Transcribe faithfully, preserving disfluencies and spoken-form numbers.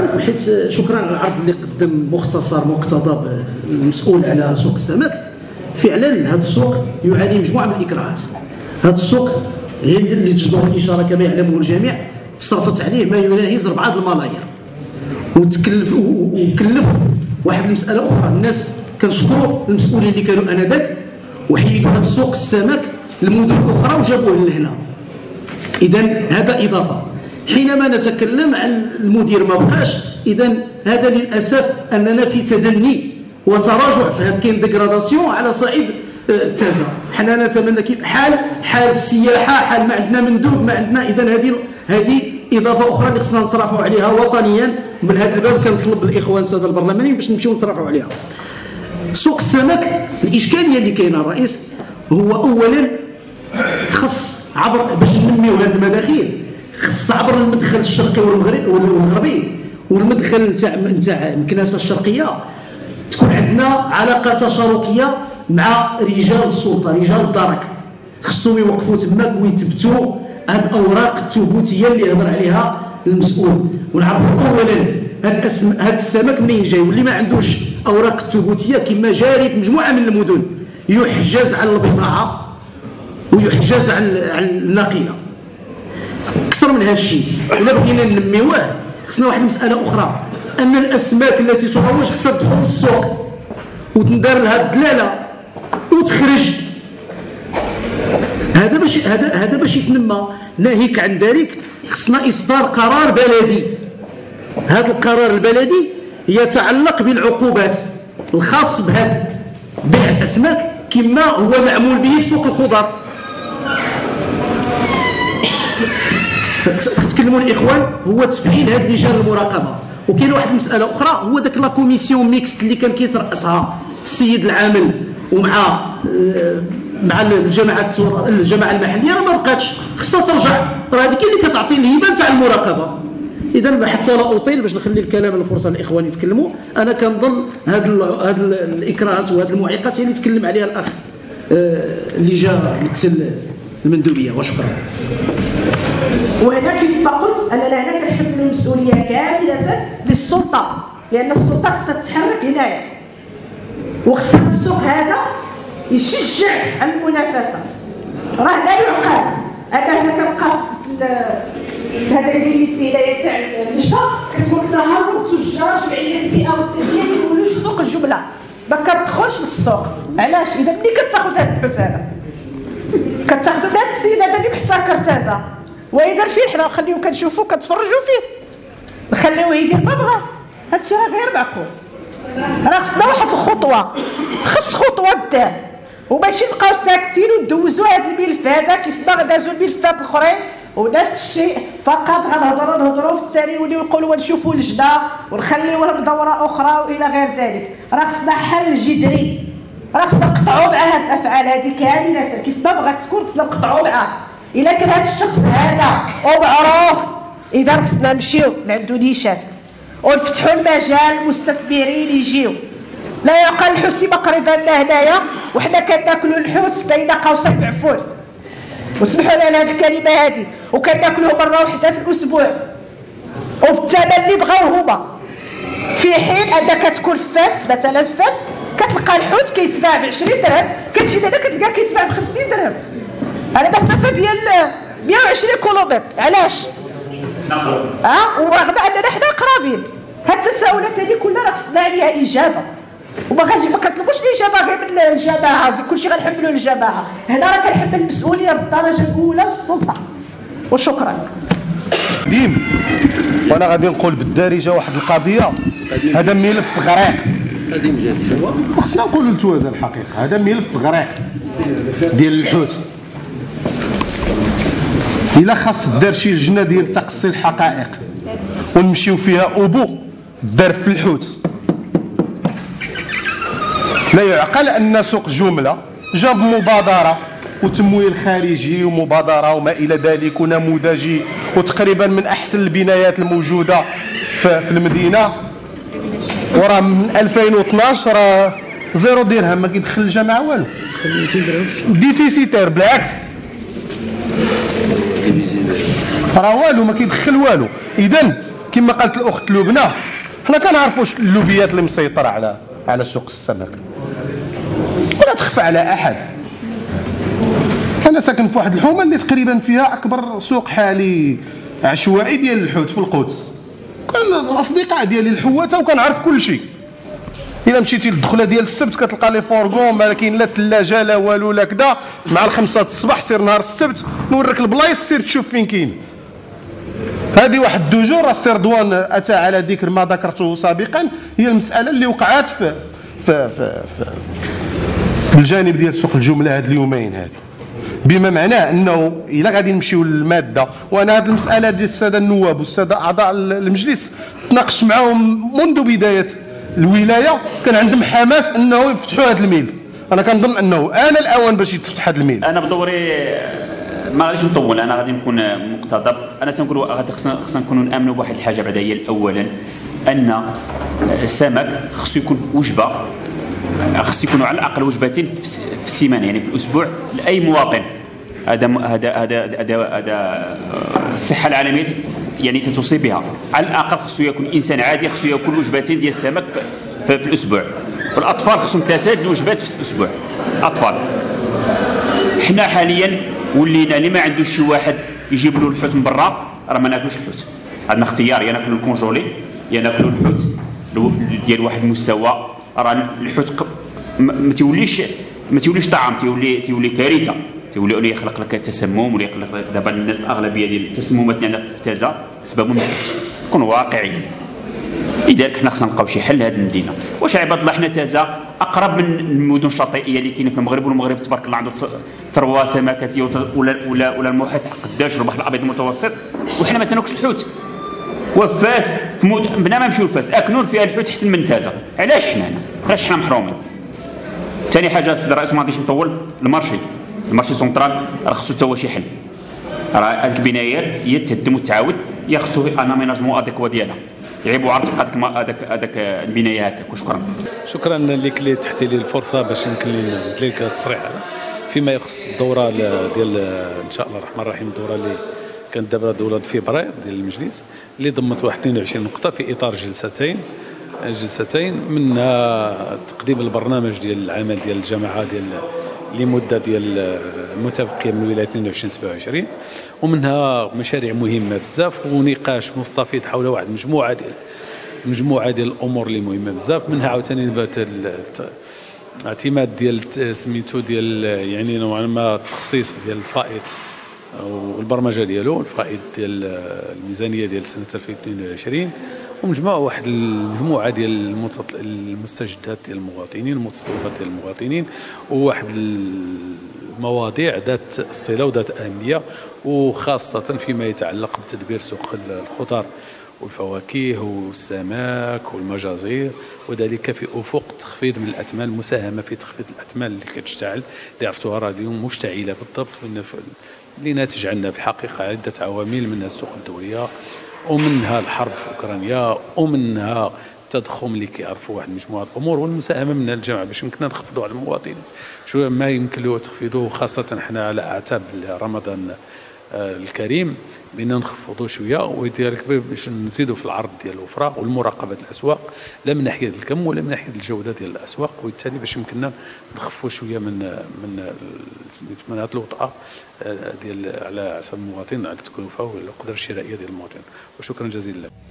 شكرا حيت شكرا على العرض اللي قدم مختصر مقتضب المسؤول على سوق السمك. فعلا هذا السوق يعاني مجموعه من الاكراهات. هذا السوق هي اللي تجدر الاشاره كما يعلمه الجميع تصرفت عليه ما يناهز أربعة الملايير، وتكلف وكلف واحد المساله اخرى. الناس كنشكروا المسؤولين اللي كانوا انذاك وحيدوا هذا السوق السمك لمدن اخرى وجابوه لهنا. اذا هذا اضافه. حينما نتكلم عن المدير ما بقاش، اذا هذا للاسف اننا في تدني وتراجع في هذا، كاين ديغراداسيون على صعيد التازه. حنا نتمنى كيف حال حال السياحه، حال ما عندنا مندوب ما عندنا. اذا هذه هذه اضافه اخرى اللي خصنا نترافعوا عليها وطنيا. من هذا الباب كنطلب الاخوان الساده البرلمانيين باش نمشيو نترافعوا عليها. سوق السمك الاشكاليه اللي كاينه الرئيس هو اولا خص عبر باش ننميو هذه المداخيل، خص عبر المدخل الشرقي والغربي والمدخل نتاع نتاع المكناسه الشرقيه تكون عندنا علاقه تشاركيه مع رجال السلطه رجال الدرك. خصهم يوقفوا تماك ويثبتوا هذه الاوراق الثبوتيه اللي هضر عليها المسؤول، ونعرفوا اولا هذا هذا السمك منين جاي. واللي ما عندوش اوراق الثبوتيه كما جاري في مجموعه من المدن يحجز على البضاعه ويحجز على الناقله. اكثر من هذا الشيء ولا بغينا ننميوه خصنا واحد المساله اخرى، ان الاسماك التي تروج خصها تدخل للسوق وتندار لها الدلاله وتخرج. هذا باش هذا هذا باش يتنمى. ناهيك عن ذلك خصنا اصدار قرار بلدي. هذا القرار البلدي يتعلق بالعقوبات الخاص بهذا بيع الاسماك كما هو معمول به في سوق الخضر. تكلموا الاخوان هو تفعيل هذه لجان المراقبه. وكاين واحد المساله اخرى هو داك لا كوميسيون ميكست اللي كان كيترأسها السيد العامل ومع مع الجماعه الجماعه المحليه، راه ما بقاتش، خصها ترجع. راه هذيك اللي كتعطي الهبه تاع المراقبه. اذا حتى لا اطيل باش نخلي الكلام الفرصه للاخوان يتكلموا، انا كنظن هاد هاد الاكراهات وهاد المعيقات هي اللي تكلم عليها الاخ اللي جا يمثل المندوبيه. وشكرا. وهنا كيف ما قلت اننا هنا كنحمل المسؤوليه كامله للسلطه، لان السلطه خصها تتحرك هنايا وخصها السوق هذا يشجع المنافسه. راه لا يعقل انا هنا كنلقى هذا الولايه تاع النشا كتقول تهرب تجار جمعيه البيئه والتنميه ما يقولوش سوق الجمله، ما كتدخلش للسوق. علاش؟ اذا ملي كتاخذ هذا الحوت هذا كتاخذ هذا السيد هذا اللي محتكر تازه ويدير فيه، حنا نخليو كنشوفو كنتفرجوا فيه، نخليوه يدير ما بغا. هادشي راه غير معقول. راه خصنا واحد الخطوه، خص خطوه دار وماشي نبقاو ساكتين وندوزوا هذا الملف هذا كيف ما دازوا الملفات الاخرين ونفس الشيء فقط غنهضروا نهضروا في التالي ونوليو نقولوا نشوفوا لجنه ونخليو لهم دوره اخرى والى غير ذلك. راه خصنا حل جذري، راه خصنا نقطعوا مع هذه الافعال هذه كامله كيف ما بغات تكون. خصنا نقطعوا معاه. الا كان هذا الشخص هذا ومعروف اذا خصنا نمشيو لعندو نيشان ونفتحوا المجال للمستثمرين يجيو. لا يعقل الحسي مقرضه لنا هنايا وحنا كناكلوا الحوت بين قوسين معفون، وسمحوا لنا هذه الكلمه هذه، وكناكلوه مره واحده في الاسبوع وبالثمن اللي بغاو هما، في حين انك تكون في فاس مثلا في فاس كتلقى الحوت كيتباع ب عشرين درهم، كتمشي لهنا كتلقاه كيتباع ب خمسين درهم على مسافه ديال مئة وعشرين كيلومتر. علاش؟ اه ورغم اننا حنا قرابين. هاد التساؤلات هذه كلها راه خصنا عليها اجابه، وما غادي ما كنطلبوش الاجابه غير من الجماعه، كلشي غنحملوا للجماعه. هنا راه كنحمل المسؤوليه بالدرجه الاولى للسلطه. وشكرا. قديم وانا غادي نقول بالدارجه واحد القضيه، هذا ملف غريق قديم جديد، خصنا نقولوا للتوازن الحقيقه. هذا ملف غريق ديال الحوت. الا خاص دار شي لجنه ديال تقصي الحقائق ونمشيو فيها ابو دار في الحوت. لا يعقل ان سوق جمله جاب مبادره وتمويل خارجي ومبادره وما الى ذلك ونموذجي وتقريبا من احسن البنايات الموجوده في المدينه، وراه من ألفين واثناش راه زيرو درهم ما كيدخل الجامعه والو، ديفيسيتير بالعكس راه والو ما كيدخل والو. اذا كما قالت الاخت لبنى، حنا كنعرفوا اللوبيات اللي مسيطره على على سوق السمك ولا تخفى على احد. انا ساكن في واحد الحومه اللي تقريبا فيها اكبر سوق حالي عشوائي ديال الحوت في القدس. كان الاصدقاء ديالي الحواته وكنعرف كل شيء. الا مشيتي للدخله ديال السبت كتلقى لي فورغون ما كاين لا ثلاجه لا والو لا كذا، مع الخمسة الصباح سير نهار السبت نوريك البلايص سير تشوف فين كاين. هذه واحد الدوجور. السي رضوان اتى على ذكر ما ذكرته سابقا، هي المساله اللي وقعات في في في, في الجانب ديال سوق الجمله هاد اليومين هذه، بما معناه انه الا غادي نمشيو للماده، وانا هذه المساله ديال الساده النواب والساده اعضاء المجلس تناقش معهم منذ بدايه الولايه، كان عندهم حماس انه يفتحوا هذا الملف. انا كنظن انه آن الاوان باش يتفتح هذا الملف. انا بدوري ما غاديش نطول، انا غادي نكون مقتضب. انا تنقول غادي خصنا خصنا نكونوا نامنوا بواحد الحاجه بعدا، هي اولا ان السمك خصو يكون وجبه، خص يكونوا على الاقل وجبتين في السيمانه، يعني في الاسبوع لاي مواطن. هذا هذا هذا هذا هذا الصحه العالميه يعني تتوصي بها. على الاقل خصو يكون انسان عادي خصو ياكل وجبتين ديال السمك في, في الاسبوع، والاطفال خصهم ثلاثه الوجبات في الاسبوع. الاطفال حنا حاليا ولينا اللي ما عندوش شي واحد يجيب له الحوت من برا راه ما ناكلوش الحوت. عندنا اختيار، يا ناكلوا الكونجولي يا ناكلوا الحوت ديال واحد المستوى. راه الحوت ما تيوليش ما تيوليش طعام، تيولي تيولي كارثه، تيولي يخلق لك تسمم ولا يخلق لك. دابا الناس الاغلبيه ديال التسممات اللي عندنا في تازا سببهم الحوت. كونوا واقعيين، لذلك حنا خصنا نلقاو شي حل لهذه المدينه. واش عباد الله حنا تازا اقرب من المدن الشاطئيه اللي كاينه في المغرب، والمغرب تبارك الله عنده ثروه سمكيه ولا ولا ولا المحيط قداش البحر الابيض المتوسط، وحنا ما تناكلش الحوت. وفاس في مود بنا ما نمشيو لفاس اكنون فيها الحوت احسن من تازا. علاش حنا هنا؟ علاش حنا محرومين؟ ثاني حاجه السيد الرئيس ما غاديش نطول، المارشي المارشي سونترال راه خصو حتى هو شي حل. راه هذه البنايات هي تهدم وتعاود، يا خصو ان اميناجمون اديكوا ديالها يعيبوا عرض هذاك هذاك هذاك البنايه هكاك. وشكرا. شكرا لك اللي تحتي لي الفرصه باش يمكن لي ندير لك التصريح فيما يخص الدوره ديال ان شاء الله الرحمن الرحيم. الدوره اللي كانت دابا دوله فبراير ديال المجلس اللي ضمت واحد اثنين وعشرين نقطه في اطار جلستين جلستين منها تقديم البرنامج ديال العمل ديال الجماعه ديال لمده ديال المتبقيه من ولايه اثنين وعشرين سبعة وعشرين، ومنها مشاريع مهمه بزاف ونقاش مستفيض حول واحد مجموعه ديال مجموعه ديال الامور اللي مهمه بزاف. منها عاوتاني اعتماد ديال سميتو ديال يعني نوعا ما التخصيص ديال الفائض والبرمجه ديالو، الفائض ديال الميزانيه ديال سنه ألفين واثنين وعشرين، ومجموعه واحد المجموعه ديال المستجدات ديال المواطنين المتطلبات ديال المواطنين، وواحد المواضيع ذات الصله وذات اهميه، وخاصه فيما يتعلق بتدبير سوق الخضر والفواكه والسمك والمجازير، وذلك في افق تخفيض من الاثمان، المساهمه في تخفيض الاثمان اللي كتشتعل اللي عرفتوها راه اليوم مشتعله بالضبط، اللي ناتج عنها في الحقيقه عده عوامل، منها السوق الدوليه ومنها الحرب في اوكرانيا ومنها التضخم اللي كيعرفوا واحد مجموعه الامور، والمساهمه منها الجماعه باش يمكننا نخفضوا على المواطنين شو ما يمكن له تخفيضه، خاصه حنا على اعتاب رمضان الكريم بأننا نخفضوا شويه، ولذلك باش نزيدوا في العرض ديال الوفره والمراقبه الاسواق، لا من ناحيه الكم ولا من ناحيه الجوده ديال الاسواق، وبالتالي باش يمكننا نخفوا شويه من من من هذه الوطأه ديال على حساب المواطن على التكلفه والقدره الشرائيه ديال المواطن. وشكرا جزيلا.